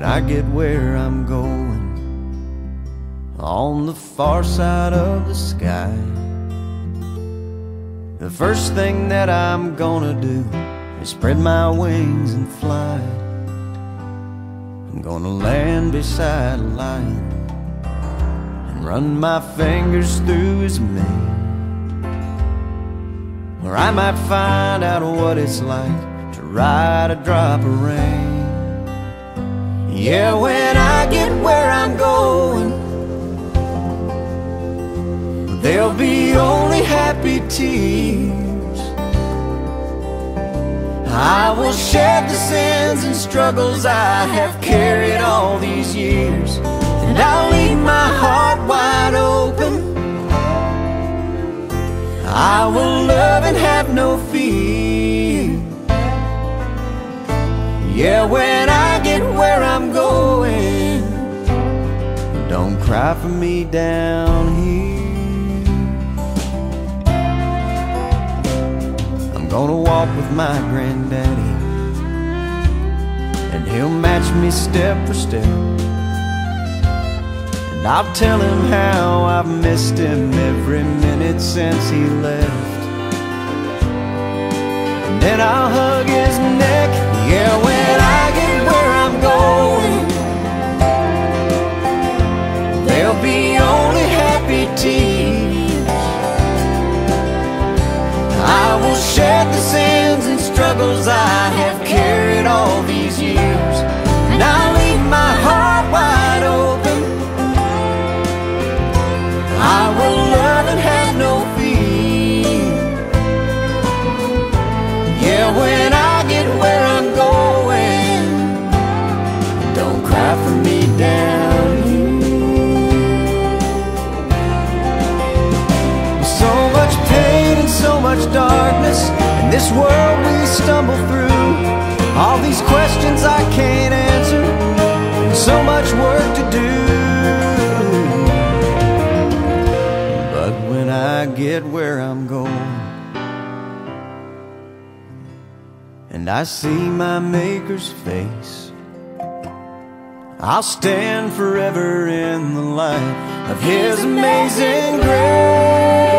I get where I'm going, on the far side of the sky, the first thing that I'm gonna do is spread my wings and fly. I'm gonna land beside a lion and run my fingers through his mane, where I might find out what it's like to ride a drop of rain. Yeah, when I get where I'm going, there'll be only happy tears. I will shed the sins and struggles I have carried all these years, and I'll leave my heart wide open. I will love and have no fear. Yeah, when I get where I'm going, don't cry for me down here. I'm gonna walk with my granddaddy, and he'll match me step for step, and I'll tell him how I've missed him every minute since he left. And then I'll hug his neck. Yeah, when I get where I'm going, there'll be only happy tears. I will shed the sins and struggles I have carried all these years, and I'll leave my heart wide open. I will love and have no fear. Yeah, when I get where I'm going, don't cry for me down here. So much pain and so much darkness in this world we stumble through. All these questions I can't answer, and so much work to do. But when I get where I'm going, and I see my Maker's face, I'll stand forever in the light of His amazing grace.